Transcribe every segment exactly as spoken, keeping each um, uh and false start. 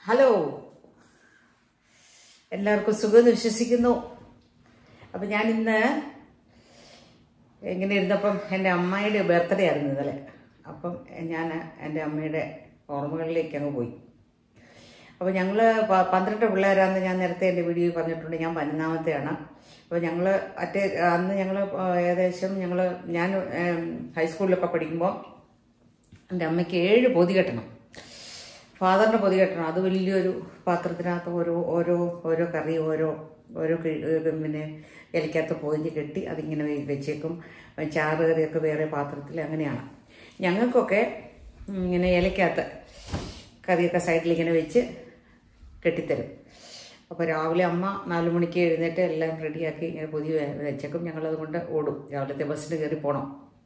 Hello, എല്ലാവർക്കും സുഖമെന്ന് വിശ്വസിക്കുന്നു. അപ്പം ഞാനിന്ന് ഇങ്ങനെ ഇരുന്നപ്പം എൻ്റെ അമ്മയുടെ ബർത്ത്ഡേ ആയിരുന്നു ഇന്നലെ. അപ്പം ഞാൻ എൻ്റെ അമ്മയുടെ ഓർമ്മകളിലേക്ക് അങ്ങ് പോയി. അപ്പോൾ ഞങ്ങൾ പന്ത്രണ്ട് പിള്ളേരാണെന്ന് ഞാൻ നേരത്തെ എൻ്റെ വീഡിയോയിൽ പറഞ്ഞിട്ടുണ്ട്. ഞാൻ പതിനൊന്നാമത്തെയാണ്. അപ്പോൾ ഞങ്ങൾ അറ്റേ അന്ന് ഞങ്ങൾ ഏകദേശം ഞങ്ങൾ ഞാൻ ഹൈസ്കൂളിലൊക്കെ പഠിക്കുമ്പോൾ എൻ്റെ അമ്മയ്ക്ക് ഏഴ് പൊതി കെട്ടണം. ഫാദറിൻ്റെ പൊതി കെട്ടണം. അത് വലിയൊരു പാത്രത്തിനകത്ത് ഓരോ ഓരോ ഓരോ കറി ഓരോ ഓരോ പിന്നെ ഇലക്കകത്ത് പൊതിഞ്ഞ് കെട്ടി അതിങ്ങനെ വെച്ചേക്കും. ചാറ് കറിയൊക്കെ വേറെ പാത്രത്തിൽ. അങ്ങനെയാണ്. ഞങ്ങൾക്കൊക്കെ ഇങ്ങനെ ഇലക്കകത്ത് കറിയൊക്കെ സൈഡിൽ ഇങ്ങനെ വെച്ച് കെട്ടിത്തരും. അപ്പോൾ രാവിലെ അമ്മ നാല് മണിക്ക് എഴുന്നേറ്റ് എല്ലാം റെഡിയാക്കി ഇങ്ങനെ പൊതി വെച്ചേക്കും. ഞങ്ങളത് കൊണ്ട് ഓടും. രാവിലത്തെ ബസ്സിന് കയറി പോകണം.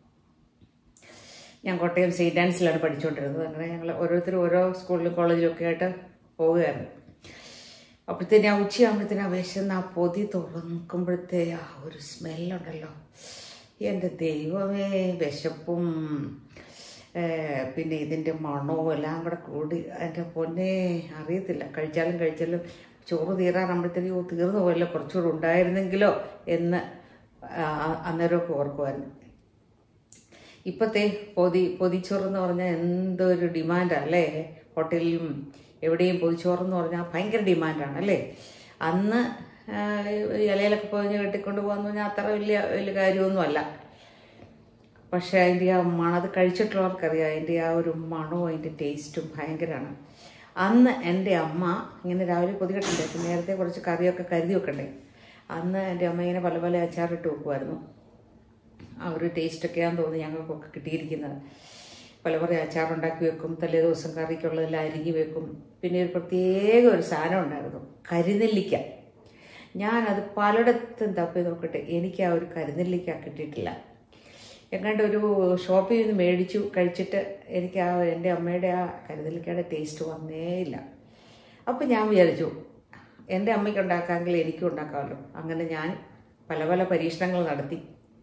ഞാൻ കോട്ടയം സെയിൻറ്റ് ആൻസിലാണ് പഠിച്ചുകൊണ്ടിരുന്നത്. അങ്ങനെ ഞങ്ങൾ ഓരോരുത്തരും ഓരോ സ്കൂളിലും കോളേജിലും ഒക്കെ ആയിട്ട് പോവുകയായിരുന്നു. അപ്പോഴത്തേന് ആ ഉച്ചയാകുമ്പോഴത്തേന് ആ വിശന്ന് ആ പൊതി തുറക്കുമ്പോഴത്തേ ആ ഒരു സ്മെല്ലുണ്ടല്ലോ, എൻ്റെ ദൈവമേ, വിശപ്പും പിന്നെ ഇതിൻ്റെ മണവും എല്ലാം കൂടെ കൂടി എൻ്റെ പൊന്നെ അറിയത്തില്ല. കഴിച്ചാലും കഴിച്ചാലും ചോറ് തീരാറാകുമ്പോഴത്തേക്കും തീർന്നു പോയല്ലോ, കുറച്ചുകൂടെ ഉണ്ടായിരുന്നെങ്കിലോ എന്ന് അന്നേരമൊക്കെ ഓർക്കുമായിരുന്നു. ഇപ്പോഴത്തെ പൊതി പൊതിച്ചോറെന്ന് പറഞ്ഞാൽ എന്തൊരു ഡിമാൻഡാണ് അല്ലേ? ഹോട്ടലിലും എവിടെയും പൊതിച്ചോറെന്ന് പറഞ്ഞാൽ ഭയങ്കര ഡിമാൻഡാണ് അല്ലേ? അന്ന് ഇലയിലൊക്കെ പൊതിഞ്ഞ് കെട്ടിക്കൊണ്ട് പോകാമെന്ന് പറഞ്ഞാൽ അത്ര വലിയ വലിയ കാര്യമൊന്നുമല്ല. പക്ഷേ അതിൻ്റെ ആ മണം, അത് കഴിച്ചിട്ടുള്ളവർക്കറിയാം അതിൻ്റെ ആ ഒരു മണവും അതിൻ്റെ ടേസ്റ്റും ഭയങ്കരമാണ്. അന്ന് എൻ്റെ അമ്മ ഇങ്ങനെ രാവിലെ പൊതി കെട്ടണ്ടേ, നേരത്തെ കുറച്ച് കറിയൊക്കെ കരുതി വെക്കണ്ടേ. അന്ന് എൻ്റെ അമ്മ ഇങ്ങനെ പല പല അച്ചാറിട്ട് വെക്കുമായിരുന്നു. ആ ഒരു ടേസ്റ്റൊക്കെയാണെന്ന് തോന്നി ഞങ്ങൾക്കൊക്കെ കിട്ടിയിരിക്കുന്നത്. പല പല അച്ചാറുണ്ടാക്കി വെക്കും. തലേ ദിവസം കറിക്കുള്ളതെല്ലാം അരിഞ്ഞ് വെക്കും. പിന്നെ ഒരു പ്രത്യേക ഒരു സാധനം ഉണ്ടായിരുന്നു, കരിനെല്ലിക്ക. ഞാനത് പലയിടത്തും തപ്പി നോക്കട്ടെ, എനിക്ക് ആ ഒരു കരിനെല്ലിക്ക കിട്ടിയിട്ടില്ല. എങ്ങാണ്ട് ഒരു ഷോപ്പിൽ നിന്ന് മേടിച്ചു കഴിച്ചിട്ട് എനിക്ക് ആ എൻ്റെ അമ്മയുടെ ആ കരിനെല്ലിക്കയുടെ ടേസ്റ്റ് വന്നേയില്ല. അപ്പം ഞാൻ വിചാരിച്ചു എൻ്റെ അമ്മയ്ക്ക് ഉണ്ടാക്കാമെങ്കിൽ എനിക്കും ഉണ്ടാക്കാമല്ലോ. അങ്ങനെ ഞാൻ പല പല പരീക്ഷണങ്ങൾ നടത്തി.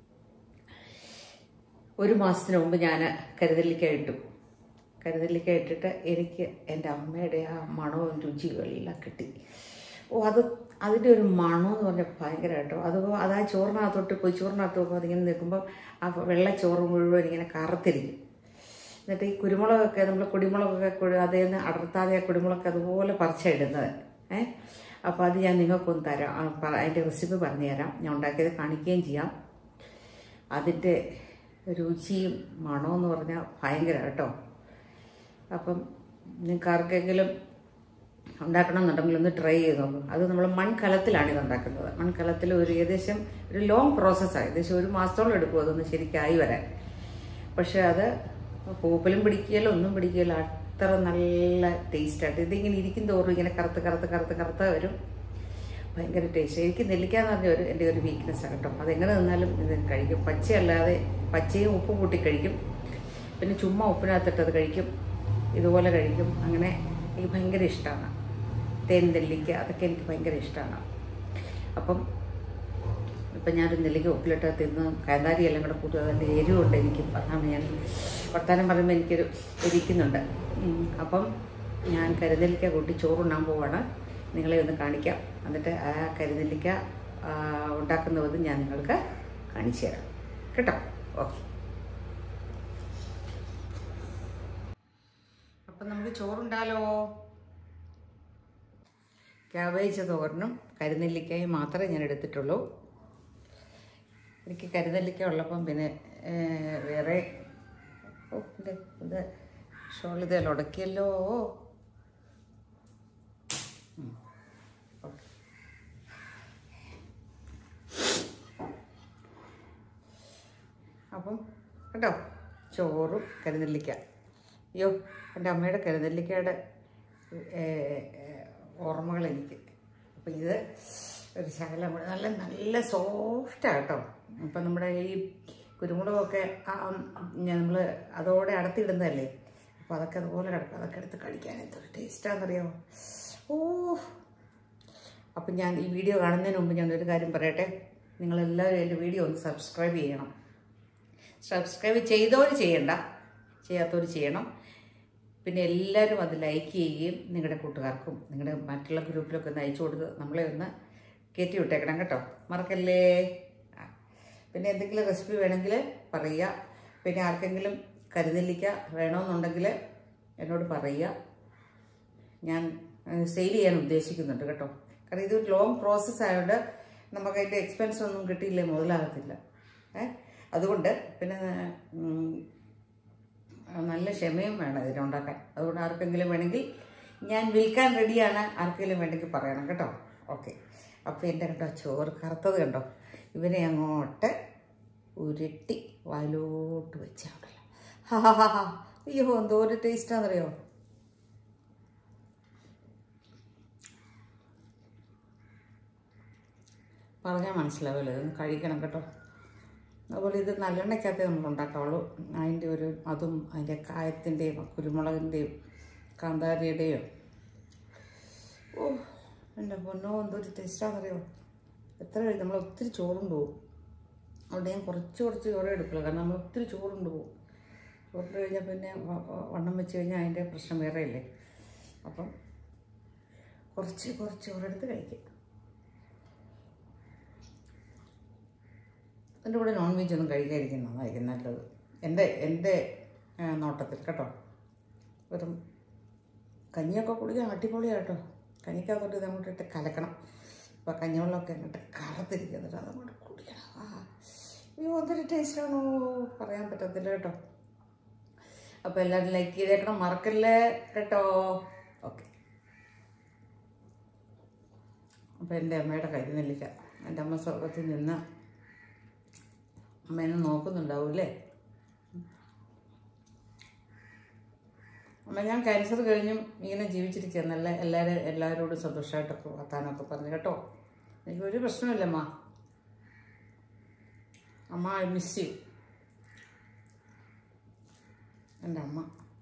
ഒരു മാസത്തിന് മുമ്പ് ഞാൻ കരുനെല്ലിക്ക ഇട്ടു. കരുനെല്ലിക്ക ഇട്ടിട്ട് എനിക്ക് എൻ്റെ അമ്മയുടെ ആ മണവും രുചിയും എല്ലാം കിട്ടി. ഓ, അത് അതിൻ്റെ ഒരു മണമെന്ന് പറഞ്ഞാൽ ഭയങ്കര കേട്ടോ. അത് അത് ആ ചോറിനകത്തോട്ട് പോയി ചോറിനകത്ത് പോകുമ്പോൾ അതിങ്ങനെ നിൽക്കുമ്പോൾ ആ വെള്ളച്ചോറ് മുഴുവൻ ഇങ്ങനെ കറുത്തിരിക്കും. എന്നിട്ട് ഈ കുരുമുളകൊക്കെ നമ്മൾ കുടിമുളകൊക്കെ അതിൽ നിന്ന് അടർത്താതെ ആ കുരുമുളകൊക്കെ അതുപോലെ പറിച്ചിടുന്നത്. ഏഹ് അപ്പോൾ അത് ഞാൻ നിങ്ങൾക്കൊന്ന് തരാം, അതിൻ്റെ റെസിപ്പി പറഞ്ഞു തരാം. ഞാൻ ഉണ്ടാക്കിയത് കാണിക്കുകയും ചെയ്യാം. അതിൻ്റെ രുചിയും മണമെന്ന് പറഞ്ഞാൽ ഭയങ്കര കേട്ടോ. അപ്പം നിങ്ങൾക്ക് ആർക്കെങ്കിലും ഉണ്ടാക്കണം എന്നുണ്ടെങ്കിൽ ഒന്ന് ട്രൈ ചെയ്ത് നോക്കും. അത് നമ്മൾ മൺകലത്തിലാണ് ഇത് ഉണ്ടാക്കുന്നത്. മൺകലത്തിൽ ഒരു ഏകദേശം ഒരു ലോങ് പ്രോസസ്സാണ്. ഏകദേശം ഒരു മാസത്തോളം എടുക്കും അതൊന്ന് ശരിക്കായി വരാൻ. പക്ഷെ അത് പൂപ്പലും പിടിക്കുകയില്ല, ഒന്നും പിടിക്കുകയില്ല. അത്ര നല്ല ടേസ്റ്റായിട്ട് ഇതിങ്ങനെ ഇരിക്കും തോറും ഇങ്ങനെ കറുത്ത് കറുത്ത് കറുത്ത് കറുത്ത് വരും. ഭയങ്കര ടേസ്റ്റ്. എനിക്ക് നെല്ലിക്ക എന്ന് പറഞ്ഞ ഒരു എൻ്റെ ഒരു വീക്ക്നെസ്സാണ് കേട്ടോ. അതെങ്ങനെ നിന്നാലും ഇത് കഴിക്കും. പച്ചയല്ലാതെ പച്ചയും ഉപ്പും കൂട്ടി കഴിക്കും. പിന്നെ ചുമ്മാ ഉപ്പിനകത്തിട്ടത് കഴിക്കും. ഇതുപോലെ കഴിക്കും. അങ്ങനെ എനിക്ക് ഭയങ്കര ഇഷ്ടമാണ്. തേൻ നെല്ലിക്ക അതൊക്കെ എനിക്ക് ഭയങ്കര ഇഷ്ടമാണ്. അപ്പം ഇപ്പം ഞാനൊരു നെല്ലിക്ക ഉപ്പിലിട്ട് തിന്ന് കാന്താരി എല്ലാം കൂടെ കൂട്ടുക. അതിൻ്റെ എരിവുണ്ട് എനിക്ക്. അതാണ് ഞാൻ വർത്താനം പറയുമ്പോൾ എനിക്കൊരു എരിക്കുന്നുണ്ട്. അപ്പം ഞാൻ കരുനെല്ലിക്ക കൂട്ടി ചോറുണ്ണാൻ പോവാണ്. നിങ്ങളെ ഒന്ന് കാണിക്കാം. എന്നിട്ട് ആ കരിനെല്ലിക്ക ഉണ്ടാക്കുന്നത് ഞാൻ നിങ്ങൾക്ക് കാണിച്ചു തരാം കേട്ടോ. ഓക്കെ, അപ്പം നമുക്ക് ചോറുണ്ടാലോ. ക്യാബേജ് തോരനും കരിനെല്ലിക്കയും മാത്രമേ ഞാൻ എടുത്തിട്ടുള്ളൂ. എനിക്ക് കരിനെല്ലിക്ക ഉള്ളപ്പം പിന്നെ വേറെ ഓ ഇത് ഇത് ഷോളിതേൽ ഉടക്കിയല്ലോ. അപ്പം കേട്ടോ, ചോറും കരിനെല്ലിക്ക. അയ്യോ, എൻ്റെ അമ്മയുടെ കരിനെല്ലിക്കയുടെ ഓർമ്മകൾ എനിക്ക്. അപ്പം ഇത് ഒരു ശകലം നല്ല നല്ല സോഫ്റ്റാണ് കേട്ടോ. അപ്പം നമ്മുടെ ഈ കുരുമുളകൊക്കെ നമ്മൾ അതോടെ അടത്തിയിടുന്നതല്ലേ, അപ്പോൾ അതൊക്കെ അതുപോലെ കിടക്കും. അതൊക്കെ എടുത്ത് കഴിക്കാൻ എന്തൊരു ടേസ്റ്റാണെന്നറിയാമോ. ഓ, അപ്പം ഞാൻ ഈ വീഡിയോ കാണുന്നതിന് മുമ്പ് ഞാനൊരു കാര്യം പറയട്ടെ. നിങ്ങളെല്ലാവരും എൻ്റെ വീഡിയോ ഒന്ന് സബ്സ്ക്രൈബ് ചെയ്യണം. സബ്സ്ക്രൈബ് ചെയ്തവർ ചെയ്യണ്ട, ചെയ്യാത്തവർ ചെയ്യണം. പിന്നെ എല്ലാവരും അത് ലൈക്ക് ചെയ്യുകയും നിങ്ങളുടെ കൂട്ടുകാർക്കും നിങ്ങളുടെ മറ്റുള്ള ഗ്രൂപ്പിലൊക്കെ ഒന്ന് അയച്ചു കൊടുത്ത് നമ്മളെ ഒന്ന് കയറ്റി വിട്ടേക്കണം കേട്ടോ, മറക്കല്ലേ. ആ പിന്നെ എന്തെങ്കിലും റെസിപ്പി വേണമെങ്കിൽ പറയുക. പിന്നെ ആർക്കെങ്കിലും കരുനെല്ലിക്ക വേണമെന്നുണ്ടെങ്കിൽ എന്നോട് പറയുക. ഞാൻ സെയിൽ ചെയ്യാൻ ഉദ്ദേശിക്കുന്നുണ്ട് കേട്ടോ. കാരണം ഇതൊരു ലോങ് പ്രോസസ്സ് ആയതുകൊണ്ട് നമുക്ക് അതിൻ്റെ എക്സ്പെൻസ് ഒന്നും കിട്ടിയില്ലേ മുതലാകത്തില്ല. ഏ അതുകൊണ്ട് പിന്നെ നല്ല ക്ഷമയും വേണം ഇതിനുണ്ടാക്കാൻ. അതുകൊണ്ട് ആർക്കെങ്കിലും വേണമെങ്കിൽ ഞാൻ വിൽക്കാൻ റെഡിയാണ്, ആർക്കെങ്കിലും വേണമെങ്കിൽ പറയണം കേട്ടോ. ഓക്കെ, അപ്പോൾ എൻ്റെ കണ്ടോ ചോറ് കറുത്തത് കണ്ടോ, ഇവനെ അങ്ങോട്ട് ഉരുട്ടി വായിലോട്ട് വെച്ചാണല്ലോ. ഹാ ഹാ ഹാ ഹാ അയ്യോ എന്തോ ഒരു ടേസ്റ്റാണെന്നറിയോ. പറഞ്ഞാൽ മനസ്സിലാവില്ല, ഇതൊന്ന് കഴിക്കണം കേട്ടോ. അതുപോലെ ഇത് നല്ലെണ്ണയ്ക്കകത്തേ നമ്മൾ ഉണ്ടാക്കാവുള്ളൂ. അതിൻ്റെ ഒരു അതും അതിൻ്റെ കായത്തിൻ്റെയും കുരുമുളകിൻ്റെയും കാന്താരിയുടെയും ഓ എൻ്റെ പൊന്നോ എന്തൊരു ടേസ്റ്റാണെന്നറിയോ. എത്ര കഴിയും, നമ്മൾ ഒത്തിരി ചോറുണ്ട് പോകും. അതുകൊണ്ട് ഞാൻ കുറച്ച് കുറച്ച് ചോറേ എടുക്കുള്ളൂ, കാരണം നമ്മൾ ഒത്തിരി ചോറുണ്ട് പോകും. ചോറിട്ട് കഴിഞ്ഞാൽ പിന്നെ വണ്ണം വെച്ച് കഴിഞ്ഞാൽ അതിൻ്റെ പ്രശ്നം വേറെ ഇല്ലേ. അപ്പം കുറച്ച് കുറച്ച് ചോറെടുത്ത് കഴിക്കുക. അതിൻ്റെ കൂടെ നോൺ വെജ് ഒന്നും കഴിക്കാതിരിക്കും നന്നായിരിക്കും നല്ലത്, എൻ്റെ എൻ്റെ നോട്ടത്തിൽ കേട്ടോ. വെറും കഞ്ഞിയൊക്കെ കുടിക്കാൻ അടിപൊളിയാണ് കേട്ടോ. കഞ്ഞിക്കകത്തോട്ട് ഇത് അങ്ങോട്ട് ഇട്ട് കലക്കണം. അപ്പോൾ കഞ്ഞിവെള്ളമൊക്കെ അങ്ങോട്ട് കറുത്തിരിക്കുന്നിട്ട് അതങ്ങോട്ട് കുടിക്കണം. ആ അയ്യോ എന്തൊരു ടേസ്റ്റാണോ, പറയാൻ പറ്റത്തില്ല കേട്ടോ. അപ്പോൾ എല്ലാവരും ലൈക്ക് ചെയ്തേക്കണം, മറക്കല്ലേ കേട്ടോ. ഓക്കെ, അപ്പോൾ എൻ്റെ അമ്മയുടെ കരുനെല്ലിക്ക, എൻ്റെ അമ്മ സ്വർഗത്തിൽ നിന്ന് അമ്മേനെ നോക്കുന്നുണ്ടാവൂല്ലേ. അമ്മ ഞാൻ ക്യാൻസർ കഴിഞ്ഞും ഇങ്ങനെ ജീവിച്ചിരിക്കുക, നല്ല എല്ലാവരും എല്ലാവരോടും സന്തോഷമായിട്ടൊക്കെ വർത്താനമൊക്കെ പറഞ്ഞു കേട്ടോ. എനിക്കൊരു പ്രശ്നമില്ല അമ്മ. അമ്മ ഐ മിസ് യു. എൻ്റെ അമ്മ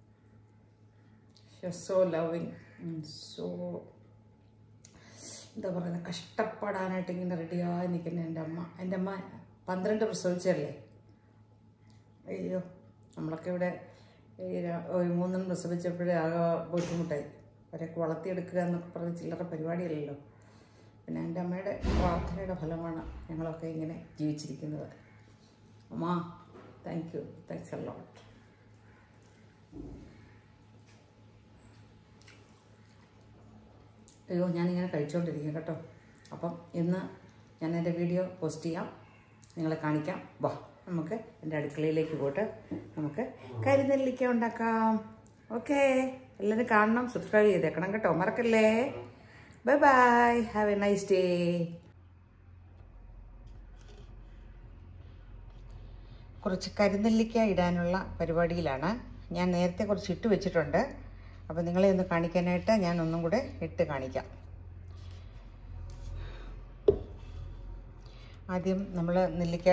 സോ ലവിങ്, സോ എന്താ പറയുന്നത്, കഷ്ടപ്പെടാനായിട്ട് ഇങ്ങനെ റെഡിയായി നിൽക്കുന്ന എൻ്റെ അമ്മ. എൻ്റെ അമ്മ പന്ത്രണ്ട് പ്രസവിച്ചല്ലേ. അയ്യോ നമ്മളൊക്കെ ഇവിടെ ഒരു മൂന്നെണ്ണം പ്രസവിച്ചപ്പോഴേ ആകെ ബുദ്ധിമുട്ടായി. അവരൊക്കെ വളർത്തിയെടുക്കുക എന്നൊക്കെ പറഞ്ഞ് ചില്ലറ പരിപാടിയല്ലല്ലോ. പിന്നെ എൻ്റെ അമ്മയുടെ പ്രാർത്ഥനയുടെ ഫലമാണ് ഞങ്ങളൊക്കെ ഇങ്ങനെ ജീവിച്ചിരിക്കുന്നത്. അമ്മ thank you, thanks a lot. അയ്യോ ഞാനിങ്ങനെ കഴിച്ചുകൊണ്ടിരിക്കും കേട്ടോ. അപ്പം ഇന്ന് ഞാൻ എൻ്റെ വീഡിയോ പോസ്റ്റ് ചെയ്യാം, നിങ്ങളെ കാണിക്കാം. വാ നമുക്ക് എൻ്റെ അടുക്കളയിലേക്ക് പോയിട്ട് നമുക്ക് കരിനെല്ലിക്ക ഉണ്ടാക്കാം. ഓക്കെ, എല്ലാവരും കാണണം, സബ്സ്ക്രൈബ് ചെയ്തേക്കണം കേട്ടോ, മറക്കല്ലേ. Bye bye, have a nice day. കുറച്ച് കരിനെല്ലിക്ക ഇടാനുള്ള പരിപാടിയിലാണ്. ഞാൻ നേരത്തെ കുറച്ച് ഇട്ട് വെച്ചിട്ടുണ്ട്. അപ്പോൾ നിങ്ങളെ ഒന്ന് കാണിക്കാനായിട്ട് ഞാൻ ഒന്നും കൂടെ ഇട്ട് കാണിക്കാം. ആദ്യം നമ്മൾ നെല്ലിക്ക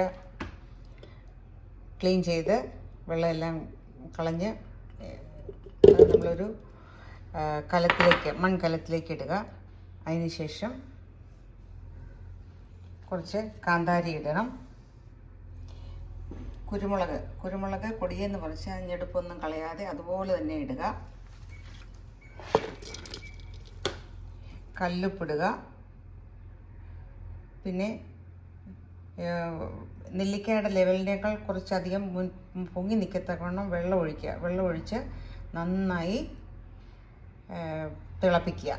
ക്ലീൻ ചെയ്ത് വെള്ളമെല്ലാം കളഞ്ഞ് അത് നമ്മളൊരു കലത്തിലേക്ക് മൺകലത്തിലേക്ക് ഇടുക. അതിനുശേഷം കുറച്ച് കാന്താരി ഇടണം. കുരുമുളക് കുരുമുളക് പൊടിയെന്ന് പറിച്ച് ഞെടുപ്പൊന്നും കളയാതെ അതുപോലെ തന്നെ ഇടുക. കല്ലുപ്പിടുക. പിന്നെ നെല്ലിക്കയുടെ ലെവലിനേക്കാൾ കുറച്ചധികം മുൻ പൊങ്ങി നിൽക്കത്തക്കവണ്ണം വെള്ളം ഒഴിക്കുക. വെള്ളം ഒഴിച്ച് നന്നായി തിളപ്പിക്കുക.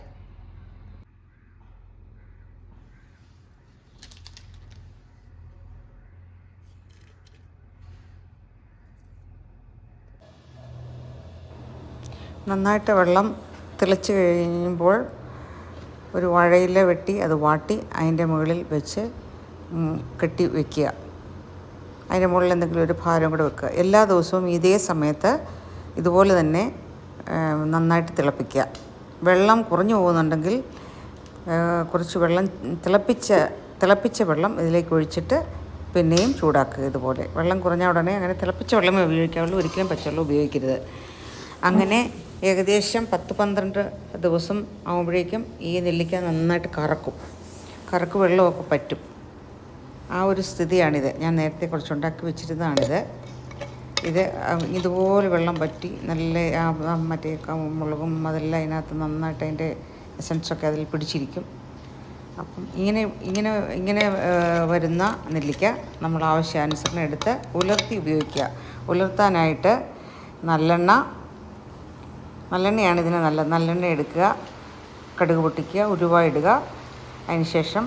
നന്നായിട്ട് വെള്ളം തിളച്ച് കഴിയുമ്പോൾ ഒരു വാഴയില വെട്ടി അത് വാട്ടി അതിൻ്റെ മുകളിൽ വെച്ച് കെട്ടി വയ്ക്കുക. അതിൻ്റെ മുകളിൽ എന്തെങ്കിലും ഒരു ഭാരം കൂടെ വെക്കുക. എല്ലാ ദിവസവും ഇതേ സമയത്ത് ഇതുപോലെ തന്നെ നന്നായിട്ട് തിളപ്പിക്കുക. വെള്ളം കുറഞ്ഞു പോകുന്നുണ്ടെങ്കിൽ കുറച്ച് വെള്ളം തിളപ്പിച്ച തിളപ്പിച്ച വെള്ളം ഇതിലേക്ക് ഒഴിച്ചിട്ട് പിന്നെയും ചൂടാക്കുക. ഇതുപോലെ വെള്ളം കുറഞ്ഞ ഉടനെ അങ്ങനെ തിളപ്പിച്ച വെള്ളമേ ഉപയോഗിക്കാവുള്ളൂ, ഒരിക്കലും പച്ചവെള്ളം ഉപയോഗിക്കരുത്. അങ്ങനെ ഏകദേശം പത്ത് പന്ത്രണ്ട് ദിവസം ആകുമ്പോഴേക്കും ഈ നെല്ലിക്ക നന്നായിട്ട് കറക്കും. കറക്ക് വെള്ളമൊക്കെ പറ്റും. ആ ഒരു സ്ഥിതിയാണിത്. ഞാൻ നേരത്തെ കുറച്ചുണ്ടാക്കി വെച്ചിരുന്നതാണിത്. ഇത് ഇതുപോലെ വെള്ളം പറ്റി നല്ല മറ്റേ മുളകും അതെല്ലാം അതിനകത്ത് നന്നായിട്ട് അതിൻ്റെ എസൻസൊക്കെ അതിൽ പിടിച്ചിരിക്കും. അപ്പം ഇങ്ങനെ ഇങ്ങനെ ഇങ്ങനെ വരുന്ന നെല്ലിക്ക നമ്മൾ ആവശ്യാനുസരണം എടുത്ത് ഉലർത്തി ഉപയോഗിക്കുക. ഉലർത്താനായിട്ട് നല്ലെണ്ണ നല്ലെണ്ണയാണ് ഇതിന് നല്ലത്. നല്ലെണ്ണ എടുക്കുക, കടുക് പൊട്ടിക്കുക, ഉലുവ ഇടുക. അതിനുശേഷം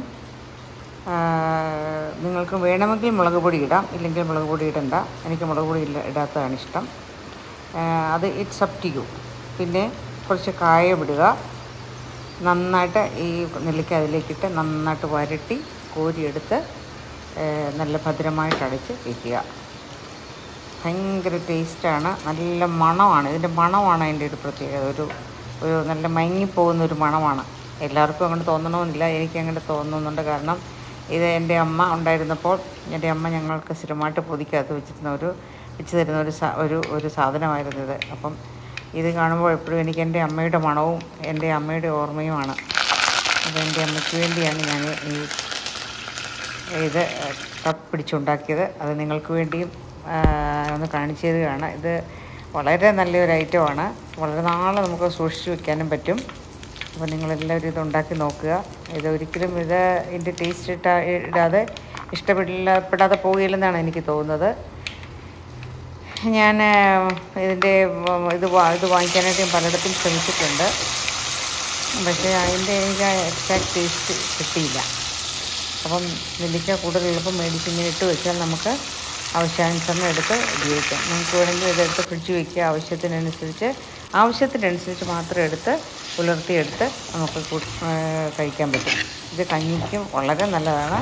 നിങ്ങൾക്ക് വേണമെങ്കിൽ മുളക് പൊടി ഇടാം, ഇല്ലെങ്കിൽ മുളക് പൊടി ഇടണ്ട. എനിക്ക് മുളക് പൊടി ഇല്ല ഇടാത്തതാണ് ഇഷ്ടം. അത് ഇറ്റ്സ് അപ് ടു യു. പിന്നെ കുറച്ച് കായം ഇടുക. നന്നായിട്ട് ഈ നെല്ലിക്ക അതിലേക്കിട്ട് നന്നായിട്ട് വരട്ടി കോരിയെടുത്ത് നല്ല ഭദ്രമായിട്ട് അടച്ച് വയ്ക്കുക. ഭയങ്കര ടേസ്റ്റാണ്, നല്ല മണമാണ്. ഇതിൻ്റെ മണമാണ് അതിൻ്റെ ഒരു പ്രത്യേകത. ഒരു ഒരു നല്ല മയങ്ങിപ്പോകുന്നൊരു മണമാണ്. എല്ലാവർക്കും അങ്ങനെ തോന്നണമെന്നില്ല, എനിക്ക് അങ്ങനെ തോന്നുന്നുണ്ട്. കാരണം ഇത് എൻ്റെ അമ്മ ഉണ്ടായിരുന്നപ്പോൾ എൻ്റെ അമ്മ ഞങ്ങൾക്ക് സ്ഥിരമായിട്ട് പൊതിക്കകത്ത് വെച്ചിരുന്ന ഒരു വെച്ച് തരുന്ന ഒരു ഒരു ഒരു സാധനമായിരുന്നു ഇത്. അപ്പം ഇത് കാണുമ്പോൾ എപ്പോഴും എനിക്ക് എൻ്റെ അമ്മയുടെ മണവും എൻ്റെ അമ്മയുടെ ഓർമ്മയുമാണ്. അപ്പോൾ എൻ്റെ അമ്മയ്ക്ക് വേണ്ടിയാണ് ഞാൻ ഈ ഇത് പിടിച്ചുണ്ടാക്കിയത്. അത് നിങ്ങൾക്ക് വേണ്ടിയും ഒന്ന് കാണിച്ചു തരികയാണ്. ഇത് വളരെ നല്ലൊരു ഐറ്റമാണ്. വളരെ നാളെ നമുക്ക് സൂക്ഷിച്ച് വയ്ക്കാനും പറ്റും. അപ്പോൾ നിങ്ങളെല്ലാവരും ഇത് ഉണ്ടാക്കി നോക്കുക. ഇത് ഒരിക്കലും ഇത് ഇതിൻ്റെ ടേസ്റ്റ് ഇട്ടാ ഇടാതെ ഇഷ്ടപ്പെടില്ല പെടാതെ പോവുകയില്ലെന്നാണ് എനിക്ക് തോന്നുന്നത്. ഞാൻ ഇതിൻ്റെ ഇത് ഇത് വാങ്ങിക്കാനായിട്ട് ഞാൻ പലയിടത്തും ശ്രമിച്ചിട്ടുണ്ട്. പക്ഷേ അതിൻ്റെ എനിക്ക് എക്സാക്ട് ടേസ്റ്റ് കിട്ടിയില്ല. അപ്പം നെല്ലിക്ക കൂടുതൽ എളുപ്പം മേടിച്ച് ഇങ്ങനെ ഇട്ട് വെച്ചാൽ നമുക്ക് ആവശ്യാനുസരണം എടുത്ത് ഉപയോഗിക്കാം. നമുക്ക് വേണമെങ്കിൽ ഇതെടുത്ത് ഫ്രിഡ്ജ് വയ്ക്കുക. ആവശ്യത്തിനനുസരിച്ച് ആവശ്യത്തിനനുസരിച്ച് മാത്രം എടുത്ത് പുലർത്തിയെടുത്ത് നമുക്ക് കഴിക്കാൻ പറ്റും. ഇത് കഞ്ഞിക്കും വളരെ നല്ലതാണ്.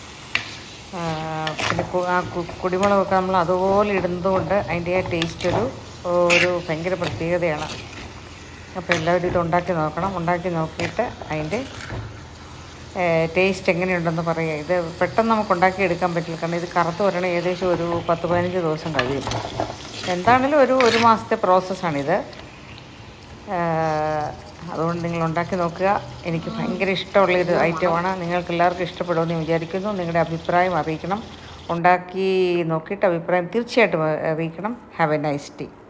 പിന്നെ ആ കുടിമുളകൊക്കെ നമ്മൾ അതുപോലെ ഇടുന്നതുകൊണ്ട് അതിൻ്റെ ആ ടേസ്റ്റ് ഒരു ഒരു ഭയങ്കര പ്രത്യേകതയാണ്. അപ്പോൾ എല്ലാവരും ഇത് ഉണ്ടാക്കി നോക്കണം. ഉണ്ടാക്കി നോക്കിയിട്ട് അതിൻ്റെ ടേസ്റ്റ് എങ്ങനെയുണ്ടെന്ന് പറയുക. ഇത് പെട്ടെന്ന് നമുക്ക് ഉണ്ടാക്കിയെടുക്കാൻ പറ്റില്ല. കാരണം ഇത് കറുത്ത് വരണം ഏകദേശം ഒരു പത്ത് പതിനഞ്ച് ദിവസം കഴിയും. എന്താണെങ്കിലും ഒരു ഒരു മാസത്തെ പ്രോസസ്സാണിത്. അതുകൊണ്ട് നിങ്ങൾ ഉണ്ടാക്കി നോക്കുക. എനിക്ക് ഭയങ്കര ഇഷ്ടമുള്ളൊരു ഐറ്റമാണ്. നിങ്ങൾക്ക് എല്ലാവർക്കും ഇഷ്ടപ്പെടുമെന്ന് വിചാരിക്കുന്നു. നിങ്ങളുടെ അഭിപ്രായം അറിയിക്കണം. ഉണ്ടാക്കി നോക്കിയിട്ട് അഭിപ്രായം തീർച്ചയായിട്ടും അറിയിക്കണം. Have a nice day.